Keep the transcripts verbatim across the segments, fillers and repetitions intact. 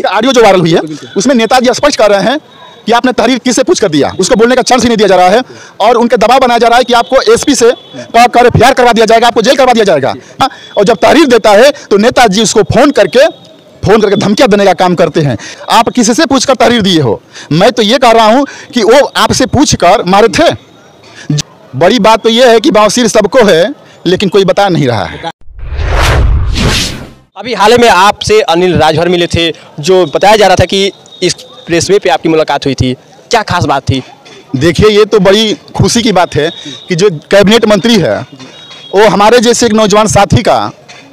एक ऑडियो जो वायरल हुई है उसमें नेताजी स्पष्ट कर रहे हैं कि आपने तहरीर किससे पूछ कर दिया, उसको बोलने का चांस ही नहीं दिया जा रहा है और उनके दबाव बनाया जा रहा है कि आपको एसपी से कर एफ आई आर करवा दिया जाएगा, आपको जेल करवा दिया जाएगा। और जब तहरीर देता है तो नेताजी उसको फोन करके फोन करके धमकियां देने का काम करते हैं। आप किसी से पूछकर तहरीर दिए हो? मैं तो ये कह रहा हूं कि वो आपसे पूछकर मारे थे। बड़ी बात तो ये है कि बवासीर सबको है लेकिन कोई बता नहीं रहा है। अभी हाल में आपसे अनिल राजभर मिले थे, जो बताया जा रहा था कि इस प्रेसवे पे आपकी मुलाकात हुई थी, क्या खास बात थी? देखिए, ये तो बड़ी खुशी की बात है कि जो कैबिनेट मंत्री है वो हमारे जैसे एक नौजवान साथी का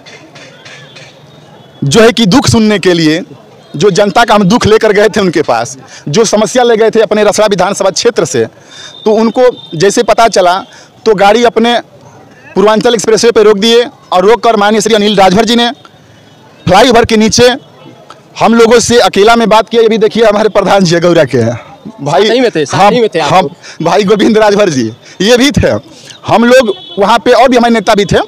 जो है कि दुख सुनने के लिए, जो जनता का हम दुख लेकर गए थे उनके पास, जो समस्या ले गए थे अपने रसड़ा विधानसभा क्षेत्र से, तो उनको जैसे पता चला तो गाड़ी अपने पूर्वांचल एक्सप्रेसवे पे रोक दिए और रोक कर माननीय श्री अनिल राजभर जी ने फ्लाईओवर के नीचे हम लोगों से अकेला में बात किया। ये भी देखिए हमारे प्रधान जी गौरा के हैं भाई, नहीं में थे, हम, नहीं में थे हम भाई गोविंद राजभर जी ये भी थे। हम लोग वहाँ पे और भी हमारे नेता भी थे,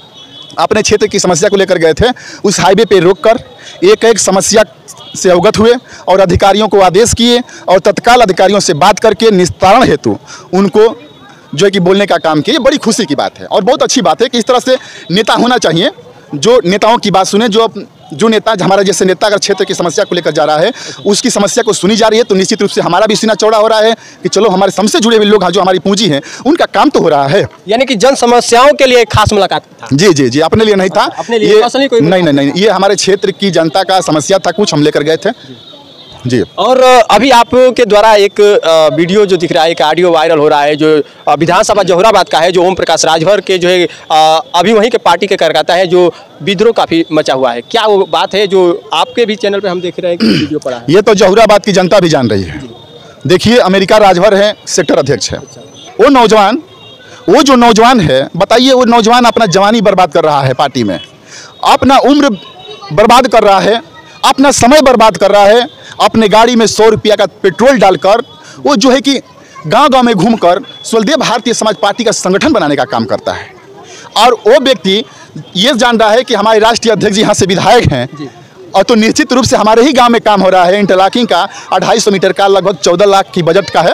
अपने क्षेत्र की समस्या को लेकर गए थे। उस हाईवे पे रोककर एक एक समस्या से अवगत हुए और अधिकारियों को आदेश किए और तत्काल अधिकारियों से बात करके निस्तारण हेतु उनको जो है कि बोलने का काम किया। बड़ी खुशी की बात है और बहुत अच्छी बात है कि इस तरह से नेता होना चाहिए, जो नेताओं की बात सुने। जो जो नेता हमारा जैसे नेता अगर क्षेत्र की समस्या को लेकर जा रहा है, उसकी समस्या को सुनी जा रही है, तो निश्चित रूप से हमारा भी सीना चौड़ा हो रहा है कि चलो हमारे हमसे जुड़े हुए लोग जो हमारी पूंजी हैं उनका काम तो हो रहा है। यानी कि जन समस्याओं के लिए खास मुलाकात था? जी जी जी, अपने लिए नहीं था, अपने लिए ये कोई नहीं नहीं नहीं, ये हमारे क्षेत्र की जनता का समस्या था, कुछ हम लेकर गए थे जी। और अभी आपके द्वारा एक वीडियो जो दिख रहा है, एक ऑडियो वायरल हो रहा है, जो विधानसभा जहुराबाद का है, जो ओम प्रकाश राजभर के जो है अभी वहीं के पार्टी के कार्यकर्ता है, जो विद्रोह काफी मचा हुआ है। क्या वो बात है जो आपके भी चैनल पे हम देख रहे हैं कि वीडियो पड़ा है? ये तो जहुराबाद की जनता भी जान रही है। देखिए, अमेरिका राजभर है, सेक्टर अध्यक्ष है। वो नौजवान वो जो नौजवान है, बताइए, वो नौजवान अपना जवानी बर्बाद कर रहा है पार्टी में, अपना उम्र बर्बाद कर रहा है, अपना समय बर्बाद कर रहा है, अपने गाड़ी में सौ रुपया का पेट्रोल डालकर वो जो है कि गांव गांव में घूमकर स्वदेव भारतीय समाज पार्टी का संगठन बनाने का काम करता है। और वो व्यक्ति ये जान रहा है कि हमारे राष्ट्रीय अध्यक्ष जी यहाँ से विधायक हैं और तो निश्चित रूप से हमारे ही गांव में काम हो रहा है। इंटरलॉकिंग का अढ़ाई सौ मीटर का लगभग चौदह लाख की बजट का है,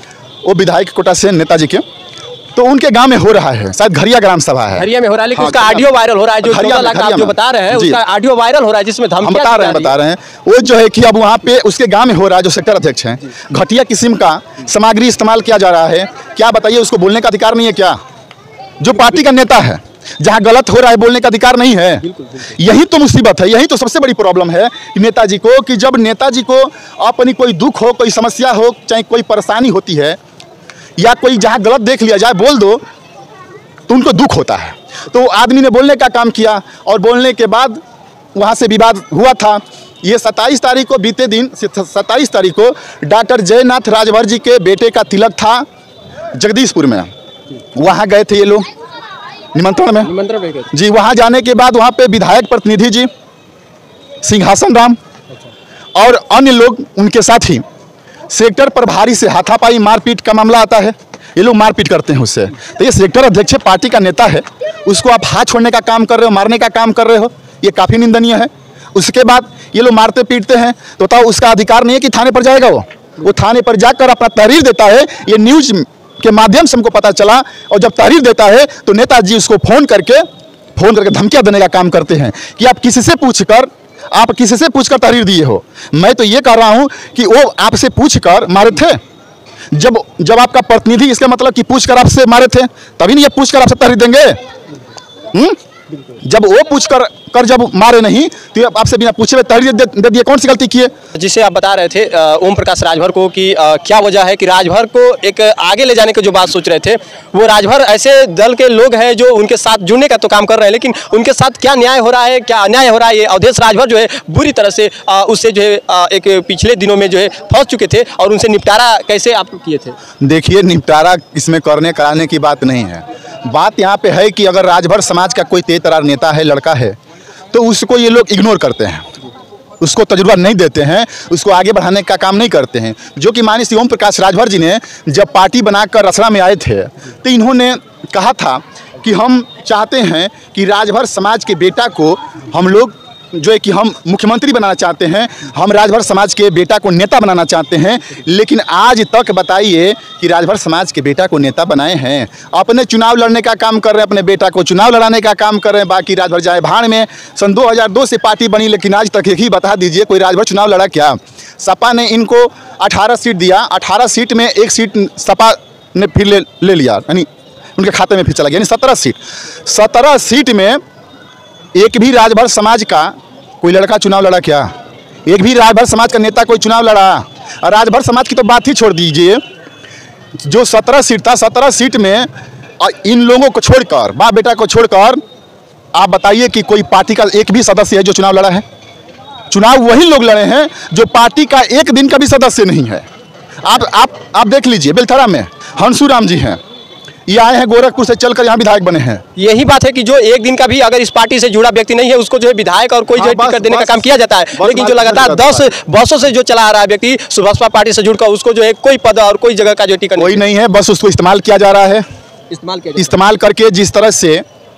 वो विधायक कोटा से नेताजी के, तो उनके गांव में हो रहा है। शायद घरिया ग्राम सभा है, घरिया में हो रहा है, लेकिन हाँ, उसका ऑडियो वायरल हो रहा है। जो चौदह लाख आप जो बता रहे हैं, उसका ऑडियो वायरल हो रहा है, जिसमें धमकियां हम बता रहे हैं बता रहे हैं वो जो है कि अब वहाँ पे उसके गांव में हो रहा है। जो सेक्टर अध्यक्ष हैं, घटिया किस्म का सामग्री इस्तेमाल किया जा रहा है। क्या बताइए, उसको बोलने का अधिकार नहीं है क्या? जो पार्टी का नेता है, जहाँ गलत हो रहा है बोलने का अधिकार नहीं है। यही तो मुसीबत है, यही तो सबसे बड़ी प्रॉब्लम है नेताजी को, कि जब नेताजी को अपनी कोई दुख हो, कोई समस्या हो, चाहे कोई परेशानी होती है या कोई जहाँ गलत देख लिया जाए बोल दो तो उनको दुख होता है। तो आदमी ने बोलने का काम किया और बोलने के बाद वहाँ से विवाद हुआ था। ये सत्ताईस तारीख को, बीते दिन सत्ताईस तारीख को डॉक्टर जयनाथ राजभर जी के बेटे का तिलक था जगदीशपुर में। वहाँ गए थे ये लोग निमंत्रण में, निमंत्रण में गए जी। वहाँ जाने के बाद वहाँ पे विधायक प्रतिनिधि जी सिंहासन राम और अन्य लोग उनके साथी, सेक्टर प्रभारी से हाथापाई मारपीट का मामला आता है। ये लोग मारपीट करते हैं उससे। तो ये सेक्टर अध्यक्ष पार्टी का नेता है, उसको आप हाथ छोड़ने का काम कर रहे हो, मारने का काम कर रहे हो, ये काफ़ी निंदनीय है। उसके बाद ये लोग मारते पीटते हैं, तो बताओ उसका अधिकार नहीं है कि थाने पर जाएगा? वो वो थाने पर जाकर अपना तहरीर देता है। ये न्यूज के माध्यम से हमको पता चला। और जब तहरीर देता है तो नेताजी उसको फोन करके फोन करके धमकियाँ देने का काम करते हैं कि आप किसी से पूछकर आप किसी से पूछकर तहरीर दिए हो। मैं तो ये कह रहा हूँ कि वो आपसे पूछकर मारे थे। जब जब आपका प्रतिनिधि, इसका मतलब कि पूछकर आपसे मारे थे, तभी नहीं ये पूछकर आपसे तहरीर देंगे। हम्म जब वो पूछकर कर जब मारे नहीं तो आपसे बिना पूछे हुए तहरीर दे, दे दिए। कौन सी गलती की है? जिसे आप बता रहे थे ओम प्रकाश राजभर को कि आ, क्या वजह है कि राजभर को एक आगे ले जाने की जो बात सोच रहे थे, वो राजभर ऐसे दल के लोग हैं जो उनके साथ जुड़ने का तो काम कर रहे हैं, लेकिन उनके साथ क्या न्याय हो रहा है, क्या अन्याय हो रहा है, ये अवधेश राजभर जो है बुरी तरह से आ, उससे जो है आ, एक पिछले दिनों में जो है फंस चुके थे, और उनसे निपटारा कैसे आप किए थे? देखिए, निपटारा इसमें करने कराने की बात नहीं है। बात यहाँ पे है कि अगर राजभर समाज का कोई तेज तरार नेता है, लड़का है, तो उसको ये लोग इग्नोर करते हैं, उसको तजुर्बा नहीं देते हैं, उसको आगे बढ़ाने का काम नहीं करते हैं। जो कि माननीय श्री ओम प्रकाश राजभर जी ने जब पार्टी बनाकर रसड़ा में आए थे, तो इन्होंने कहा था कि हम चाहते हैं कि राजभर समाज के बेटा को हम लोग जो है कि हम मुख्यमंत्री बनाना चाहते हैं, हम राजभर समाज के बेटा को नेता बनाना चाहते हैं, लेकिन आज तक बताइए कि राजभर समाज के बेटा को नेता बनाए हैं? अपने चुनाव लड़ने का काम कर रहे हैं, अपने बेटा को चुनाव लड़ाने का काम कर रहे हैं, बाकी राजभर जाए भाड़ में। सन दो हज़ार दो से पार्टी बनी, लेकिन आज तक एक ही बता दीजिए कोई राजभर चुनाव लड़ा क्या? सपा ने इनको अठारह सीट दिया, अठारह सीट में एक सीट सपा ने फिर ले ले लिया, यानी उनके खाते में फिर चला गया, यानी सत्रह सीट सत्रह सीट में एक भी राजभर समाज का कोई लड़का चुनाव लड़ा क्या? एक भी राजभर समाज का नेता कोई चुनाव लड़ा? राजभर समाज की तो बात ही छोड़ दीजिए, जो सत्रह सीट था, सत्रह सीट में इन लोगों को छोड़कर, बाप बेटा को छोड़कर, आप बताइए कि कोई पार्टी का एक भी सदस्य है जो चुनाव लड़ा है? चुनाव वही लोग लड़े हैं जो पार्टी का एक दिन का भी सदस्य नहीं है। आप आप आप देख लीजिए, बेलथरा में हंसू राम जी हैं, ये आए हैं गोरखपुर से चलकर यहाँ विधायक बने हैं। यही बात है कि जो एक दिन का भी अगर इस पार्टी से जुड़ा व्यक्ति नहीं है, उसको जो है विधायक और कोई जो है टिकट देने का काम किया जाता है, लेकिन जो लगातार दस वर्षों से जो चला आ रहा है व्यक्ति सुभाषपा पार्टी से जुड़कर, उसको जो है कोई पद और कोई जगह का जो टिकट कोई नहीं है, बस उसको इस्तेमाल किया जा रहा है। इस्तेमाल किया इस्तेमाल करके जिस तरह से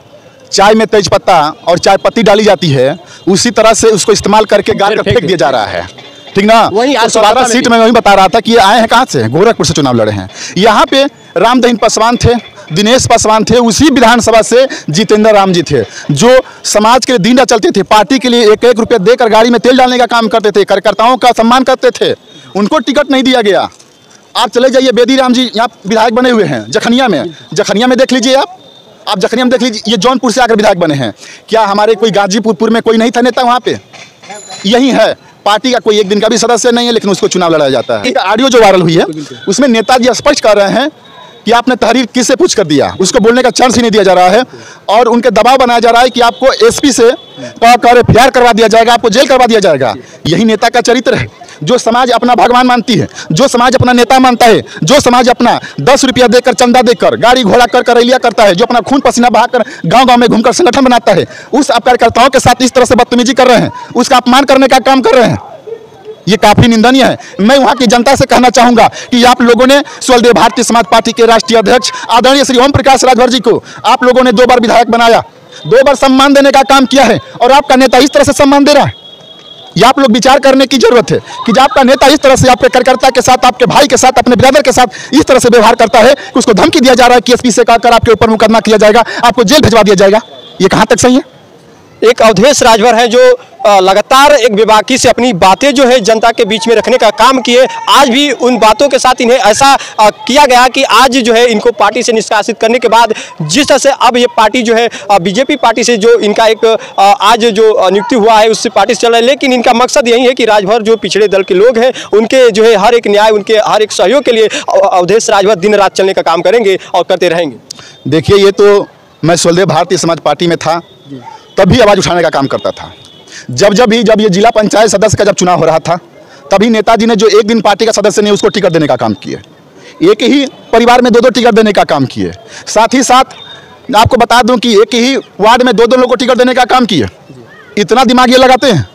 चाय में तेज पत्ता और चाय पत्ती डाली जाती है, उसी तरह से उसको इस्तेमाल करके गाड़ कर फेंक दिया जा रहा है, ठीक ना? वही तो सत्रह सीट में वही बता रहा था कि ये आए हैं कहाँ से, गोरखपुर से चुनाव लड़े हैं। यहाँ पे रामदहीन पासवान थे, दिनेश पासवान थे, उसी विधानसभा से जितेंद्र राम जी थे, जो समाज के लिए दिन रात चलते थे, पार्टी के लिए एक एक रुपये देकर गाड़ी में तेल डालने का काम करते थे, कार्यकर्ताओं का सम्मान करते थे, उनको टिकट नहीं दिया गया। आप चले जाइए, बेदी राम जी यहाँ विधायक बने हुए हैं जखनिया में, जखनिया में देख लीजिए आप आप जखनिया में देख लीजिए, ये जौनपुर से आकर विधायक बने हैं। क्या हमारे कोई गाजीपुर में कोई नहीं था नेता वहाँ पे? यही है, पार्टी का कोई एक दिन का भी सदस्य नहीं है, लेकिन उसको चुनाव लड़ाया जाता है। ऑडियो जो वायरल हुई है, उसमें नेताजी स्पष्ट कर रहे हैं कि आपने तहरीर किससे पूछ कर दिया, उसको बोलने का चांस ही नहीं दिया जा रहा है, और उनके दबाव बनाया जा रहा है कि आपको एसपी से कर एफ आई आर करवा दिया जाएगा, आपको जेल करवा दिया जाएगा। यही नेता का चरित्र है, जो समाज अपना भगवान मानती है, जो समाज अपना नेता मानता है, जो समाज अपना दस रुपया देकर, चंदा देकर, गाड़ी घोड़ा कर कर रैलिया करता है, जो अपना खून पसीना बहाकर गांव गांव में घूमकर संगठन बनाता है, उस कार्यकर्ताओं के साथ इस तरह से बदतमीजी कर रहे हैं, उसका अपमान करने का काम कर रहे हैं, ये काफी निंदनीय है। मैं वहां की जनता से कहना चाहूंगा कि आप लोगों ने स्वदेव भारतीय समाज पार्टी के राष्ट्रीय अध्यक्ष आदरणीय श्री ओम प्रकाश राजभर जी को आप लोगों ने दो बार विधायक बनाया, दो बार सम्मान देने का काम किया है, और आपका नेता इस तरह से सम्मान दे रहा है। ये आप लोग विचार करने की जरूरत है कि जब आपका नेता इस तरह से आपके कार्यकर्ता के साथ, आपके भाई के साथ, अपने ब्रदर के साथ इस तरह से व्यवहार करता है कि उसको धमकी दिया जा रहा है कि एसपी से कहकर आपके ऊपर मुकदमा किया जाएगा, आपको जेल भिजवा दिया जाएगा, ये कहाँ तक सही है? एक अवधेश राजभर है जो लगातार एक बेबाकी से अपनी बातें जो है जनता के बीच में रखने का काम किए। आज भी उन बातों के साथ इन्हें ऐसा किया गया कि आज जो है इनको पार्टी से निष्कासित करने के बाद जिस तरह से अब ये पार्टी जो है बीजेपी पार्टी से जो इनका एक आज जो नियुक्ति हुआ है उससे पार्टी से चल रहा है, लेकिन इनका मकसद यही है कि राजभर जो पिछड़े दल के लोग हैं उनके जो है हर एक न्याय, उनके हर एक सहयोग के लिए अवधेश राजभर दिन रात चलने का काम करेंगे और करते रहेंगे। देखिए, ये तो मैं स्वदेव भारतीय समाज पार्टी में था तभी आवाज़ उठाने का काम करता था। जब जब भी जब ये जिला पंचायत सदस्य का जब चुनाव हो रहा था, तभी नेताजी ने जो एक दिन पार्टी का सदस्य नहीं उसको टिकट देने का काम किए, एक ही परिवार में दो दो टिकट देने का काम किए। साथ ही साथ आपको बता दूं कि एक ही वार्ड में दो दो लोगों को टिकट देने का काम किए। इतना दिमाग ये लगाते हैं,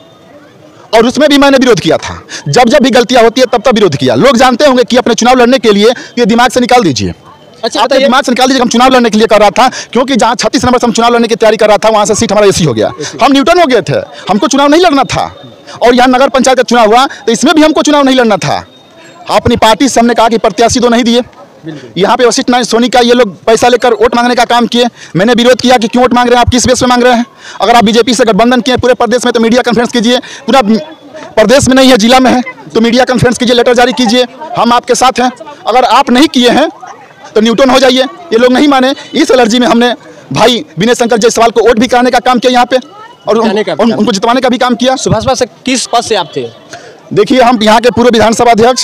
और उसमें भी मैंने विरोध किया था। जब जब भी गलतियां होती है तब तब विरोध किया। लोग जानते होंगे कि अपने चुनाव लड़ने के लिए ये दिमाग से निकाल दीजिए। अच्छा, आपके दिमाग से निकाल दीजिए। हम चुनाव लड़ने के लिए कर रहा था, क्योंकि जहाँ छत्तीस नंबर से हम चुनाव लड़ने की तैयारी कर रहा था, वहाँ से सीट हमारा एसी हो गया, हम न्यूटन हो गए थे, हमको चुनाव नहीं लड़ना था। और यहाँ नगर पंचायत का चुनाव हुआ तो इसमें भी हमको चुनाव नहीं लड़ना था। अपनी पार्टी से हमने कहा कि प्रत्याशी तो नहीं दिए। यहाँ पे वशिष्ठ नारायण सोनी का ये लोग पैसा लेकर वोट मांगने का काम किए। मैंने विरोध किया कि क्यों वोट मांग रहे हैं, आप किस बेस पे मांग रहे हैं? अगर आप बीजेपी से गठबंधन किए पूरे प्रदेश में तो मीडिया कॉन्फ्रेंस कीजिए, पूरा प्रदेश में नहीं है जिला में है तो मीडिया कॉन्फ्रेंस कीजिए, लेटर जारी कीजिए, हम आपके साथ हैं। अगर आप नहीं किए हैं तो न्यूटन हो जाइए। ये लोग नहीं माने, इस एलर्जी में हमने भाई विनय शंकर जायसवाल को वोट भी कराने का काम किया यहाँ पे, और उन, उन, उनको जितवाने का भी काम किया। सुभाषपा से किस पद से आप थे? देखिए, हम यहाँ के पूर्व विधानसभा अध्यक्ष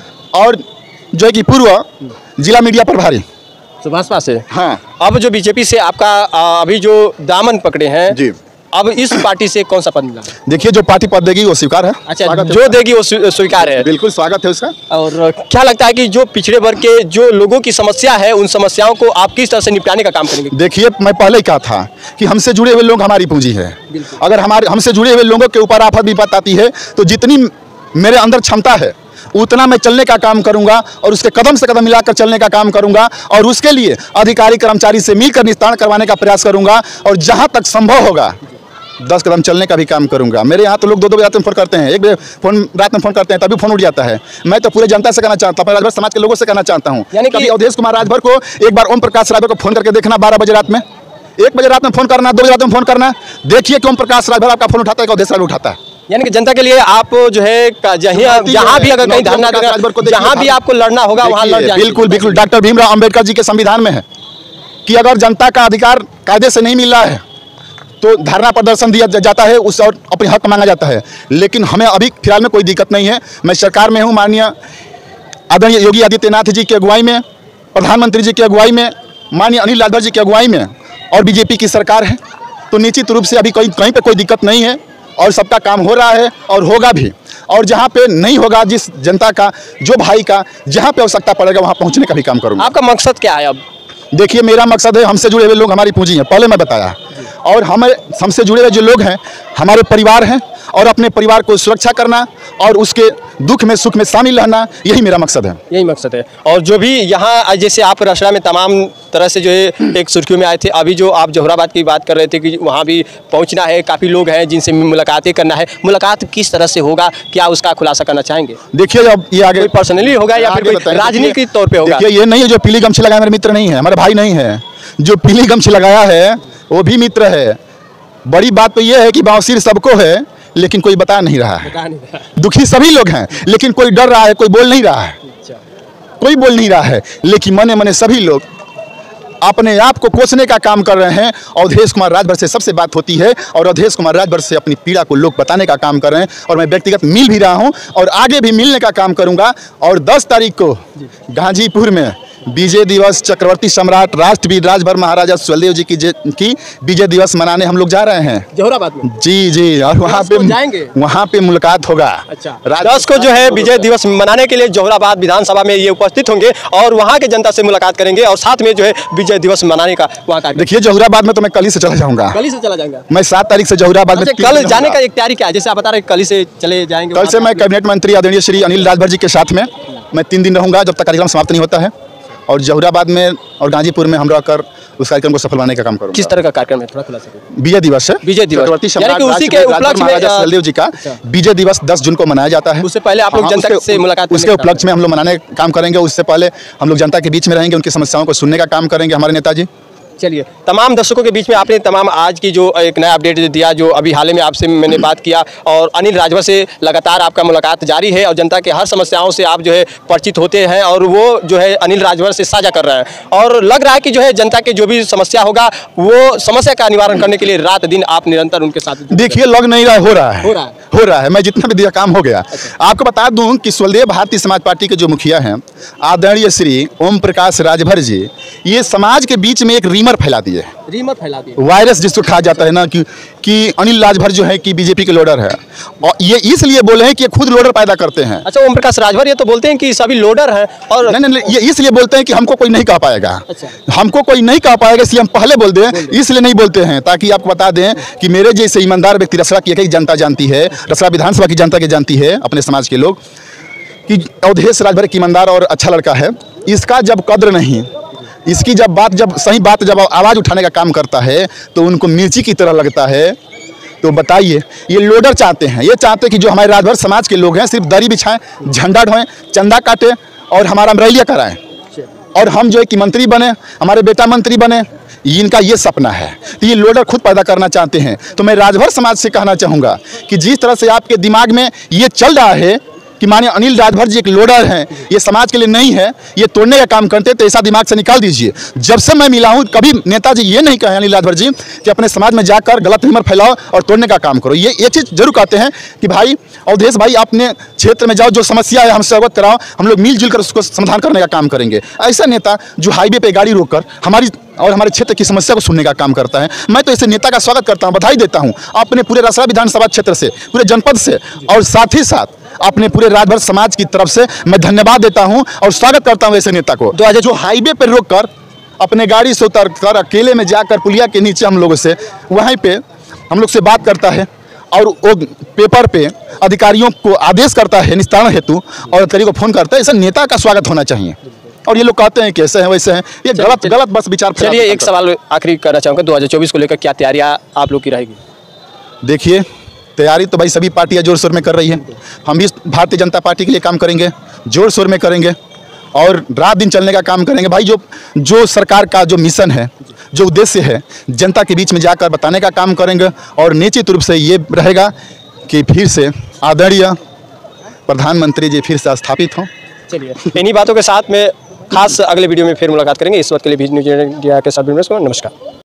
और जो है कि पूर्व जिला मीडिया प्रभारी सुभाषपा से। हाँ, अब जो बीजेपी से आपका अभी जो दामन पकड़े हैं जी, अब इस पार्टी से कौन सा पद मिला? देखिए, जो पार्टी पद देगी वो स्वीकार है। अच्छा, जो देगी वो स्वीकार है, बिल्कुल स्वागत है उसका। और क्या लगता है कि जो पिछड़े वर्ग के जो लोगों की समस्या है, उन समस्याओं को आप किस तरह से निपटाने का काम करेंगे? देखिए, मैं पहले ही कहा था कि हमसे जुड़े हुए लोग हमारी पूंजी है। अगर हमारे हमसे जुड़े हुए लोगों के ऊपर आफत विपत आती है तो जितनी मेरे अंदर क्षमता है उतना मैं चलने का काम करूंगा, और उसके कदम से कदम मिलाकर चलने का काम करूंगा, और उसके लिए अधिकारी कर्मचारी से मिलकर निस्तारण करवाने का प्रयास करूंगा। और जहां तक संभव होगा दस कदम चलने का भी काम करूंगा। मेरे यहाँ तो लोग दो दो बजे रात में फ़ोन करते हैं, एक बजे फ़ोन रात में फ़ोन करते हैं तभी फ़ोन उठ जाता है। मैं तो पूरे जनता से कहना चाहता हूँ, राजभर समाज के लोगों से कहना चाहता हूँ, यानी कि कभी अवधेश कुमार राजभर को एक बार ओम प्रकाश राजभर को फ़ोन करके देखना, बारह बजे रात में, एक बजे रात में फ़ोन करना, दो बजे रात में फ़ोन करना, देखिए कि ओम प्रकाश राजभर आपका फ़ोन उठाता है कि अवधेश राजभर उठाता है। यानी कि जनता के लिए आप जो है जहाँ जहाँ भी अगर कहीं धरना देना, जहाँ भी आपको लड़ना होगा वहाँ लड़ जाएंगे। बिल्कुल बिल्कुल, डॉक्टर भीमराव अंबेडकर जी के संविधान में है कि अगर जनता का अधिकार कायदे से नहीं मिल रहा है तो धरना प्रदर्शन दिया जाता है, उससे और अपने हक मांगा जाता है। लेकिन हमें अभी फिलहाल में कोई दिक्कत नहीं है। मैं सरकार में हूँ, माननीय आदरणीय योगी आदित्यनाथ जी की अगुवाई में, प्रधानमंत्री जी की अगुवाई में, माननीय अनिल राजभर जी की अगुवाई में और बीजेपी की सरकार है, तो निश्चित रूप से अभी कहीं कहीं पर कोई दिक्कत नहीं है और सबका काम हो रहा है और होगा भी। और जहाँ पे नहीं होगा, जिस जनता का, जो भाई का जहाँ पे आवश्यकता पड़ेगा वहाँ पहुँचने का भी काम करूँगा। आपका मकसद क्या है अब? देखिए, मेरा मकसद है, हमसे जुड़े हुए लोग हमारी पूंजी हैं, पहले मैं बताया, और हमें हमसे जुड़े हुए जो लोग हैं हमारे परिवार हैं, और अपने परिवार को सुरक्षा करना और उसके दुख में सुख में शामिल रहना, यही मेरा मकसद है। यही मकसद है। और जो भी यहाँ जैसे आप रसड़ा में तमाम तरह से जो है एक सुर्खियों में आए थे, अभी जो आप जौहराबाद की बात कर रहे थे कि वहाँ भी पहुँचना है, काफ़ी लोग हैं जिनसे मुलाकातें करना है, मुलाकात किस तरह से होगा, क्या उसका खुलासा करना चाहेंगे? देखिए, अब ये आगे पर्सनली होगा या फिर कोई राजनीतिक तौर पर होगा? देखिए, ये नहीं है जो पीली गमछी लगाया मेरे मित्र नहीं है, हमारे भाई नहीं है। जो पीली गमछी लगाया है वो भी मित्र है। बड़ी बात तो ये है कि बावसीर सबको है लेकिन कोई बता नहीं रहा है। बता नहीं रहा। दुखी सभी लोग हैं लेकिन कोई डर रहा है, कोई बोल नहीं रहा है, कोई बोल नहीं रहा है। लेकिन मने मने सभी लोग अपने आप को कोसने का काम कर रहे हैं। अवधेश कुमार राजभर से सबसे बात होती है और अवधेश कुमार राजभर से अपनी पीड़ा को लोग बताने का काम कर रहे हैं, और मैं व्यक्तिगत मिल भी रहा हूं और आगे भी मिलने का काम करूंगा। और दस तारीख को गाजीपुर में विजय दिवस, चक्रवर्ती सम्राट राष्ट्रवीर राजभर महाराजा सुहेलदेव जी की की विजय दिवस मनाने हम लोग जा रहे हैं जौहराबाद में। जी जी, और वहाँ पे जाएंगे, वहाँ पे मुलाकात होगा। अच्छा, दस को जो है विजय दिवस मनाने के लिए जौहराबाद विधानसभा में ये उपस्थित होंगे और वहाँ के जनता से मुलाकात करेंगे और साथ में जो है विजय दिवस मनाने का वहाँ का। देखिए, जौहराबाद में तो मैं कल ही से चला जाऊँगा, कल ही से चला जाऊँगा मैं सात तारीख से जौहराबाद में। कल जाने का एक तैयारी क्या है? जैसे आप बता रहे कल से चले जाएंगे। कल से मैं कैबिनेट मंत्री आदरणीय श्री अनिल राजभर जी के साथ में मैं तीन दिन रहूँगा जब तक कार्यक्रम समाप्त नहीं होता है, और जौहराबाद में और गाजीपुर में हम रहकर उस कार्यक्रम को सफल बनाने का काम करूंगा। किस तरह का कार्यक्रम है, थोड़ा खुलासा करिए। विजय दिवस है, विजय दिवस, यानी कि उसी के उपलक्ष्य में महाराजा सुहेलदेव जी का विजय दिवस दस जून को मनाया जाता है। उससे पहले आप लोग जनता से मुलाकात, उसके उपलक्ष्य में हम लोग मनाने का काम करेंगे। उससे पहले हम लोग जनता के बीच में रहेंगे, उनकी समस्याओं को सुनने का काम करेंगे हमारे नेताजी। चलिए, तमाम दर्शकों के बीच में आपने तमाम आज की जो एक नया अपडेट दिया, जो अभी हाल में आपसे मैंने बात किया, और अनिल राजभर से लगातार आपका मुलाकात जारी है और जनता के हर समस्याओं से आप जो है परिचित होते हैं और वो जो है अनिल राजभर से साझा कर रहे हैं, और लग रहा है कि जो है जनता के जो भी समस्या होगा वो समस्या का निवारण करने के लिए रात दिन आप निरंतर उनके साथ। देखिए, लग नहीं रहा, हो रहा है, हो रहा है, हो रहा है। मैं जितना भी दिया काम हो गया। आपको बता दूं कि सुहेलदेव भारतीय समाज पार्टी के जो मुखिया हैं आदरणीय श्री ओम प्रकाश राजभर जी, ये समाज के बीच में एक रीमर फैला दिए, रीमर फैला दिए, वायरस जिसको कहा जाता है ना कि कि अनिल राजभर जो है कि बीजेपी के लोडर है, और ये इसलिए बोले हैं कि ये खुद लोडर पैदा करते हैं। अच्छा, ओम प्रकाश राजभर ये तो बोलते हैं कि सभी लोडर हैं, और नहीं नहीं, ये इसलिए बोलते हैं कि हमको कोई नहीं कह पाएगा। अच्छा। हमको कोई नहीं कह पाएगा इसलिए हम पहले बोल दें, इसलिए नहीं बोलते हैं ताकि आपको बता दें कि मेरे जैसे ईमानदार व्यक्ति, रसड़ा की एक जनता जानती है, रसड़ा विधानसभा की जनता की जानती है, अपने समाज के लोग, कि अवधेश राजभर एक ईमानदार और अच्छा लड़का है। इसका जब कद्र नहीं, इसकी जब बात, जब सही बात, जब आवाज़ उठाने का काम करता है तो उनको मिर्ची की तरह लगता है। तो बताइए, ये लोडर चाहते हैं, ये चाहते हैं कि जो हमारे राजभर समाज के लोग हैं सिर्फ दरी बिछाएं, झंडा ढोएं, चंदा काटें और हमारा अमरैलिया कराएं, और हम जो है कि मंत्री बने, हमारे बेटा मंत्री बने। इनका ये सपना है, तो ये लोडर खुद पैदा करना चाहते हैं। तो मैं राजभर समाज से कहना चाहूँगा कि जिस तरह से आपके दिमाग में ये चल रहा है कि माने अनिल राजभर जी एक लोडर हैं, ये समाज के लिए नहीं है, ये तोड़ने का काम करते, तो ऐसा दिमाग से निकाल दीजिए। जब से मैं मिला हूँ कभी नेताजी ये नहीं कहे अनिल राजभर जी कि अपने समाज में जाकर गलत रीमर फैलाओ और तोड़ने का काम करो। ये एक चीज़ जरूर कहते हैं कि भाई अवधेश भाई, अपने क्षेत्र में जाओ, जो समस्या है हमसे अवगत कराओ, हम लोग मिलजुल कर उसको समाधान करने का काम करेंगे। ऐसा नेता जो हाईवे पर गाड़ी रोक कर हमारी और हमारे क्षेत्र की समस्या को सुनने का काम करता है, मैं तो ऐसे नेता का स्वागत करता हूँ, बधाई देता हूँ अपने पूरे रसड़ा विधानसभा क्षेत्र से, पूरे जनपद से, और साथ ही साथ अपने पूरे राजभर समाज की तरफ से मैं धन्यवाद देता हूं और स्वागत करता हूं ऐसे नेता को, जो जो हाईवे पर रोककर अपने गाड़ी से उतर कर अकेले में जाकर पुलिया के नीचे हम लोगों से वहीं पे हम लोग से बात करता है और वो पेपर पे अधिकारियों को आदेश करता है निस्तारण हेतु और अधिकारी को फोन करता है। ऐसा नेता का स्वागत होना चाहिए। और ये लोग कहते हैं कैसे हैं वैसे हैं, ये गलत गलत बस विचार। चलिए, एक सवाल आखिरी करना चाहूँगा, दो हज़ार चौबीस को लेकर क्या तैयारियाँ आप लोग की रहेगी? देखिए, तैयारी तो भाई सभी पार्टियां जोर शोर में कर रही है। हम भी भारतीय जनता पार्टी के लिए काम करेंगे, जोर शोर में करेंगे और रात दिन चलने का काम करेंगे। भाई जो जो सरकार का जो मिशन है, जो उद्देश्य है, जनता के बीच में जाकर बताने का काम करेंगे। और निश्चित रूप से ये रहेगा कि फिर से आदरणीय प्रधानमंत्री जी फिर से स्थापित हों। चलिए, इन्हीं बातों के साथ में खास अगले वीडियो में फिर मुलाकात करेंगे। इस वक्त के लिए भी न्यूज़ इंडिया के साथ नमस्कार।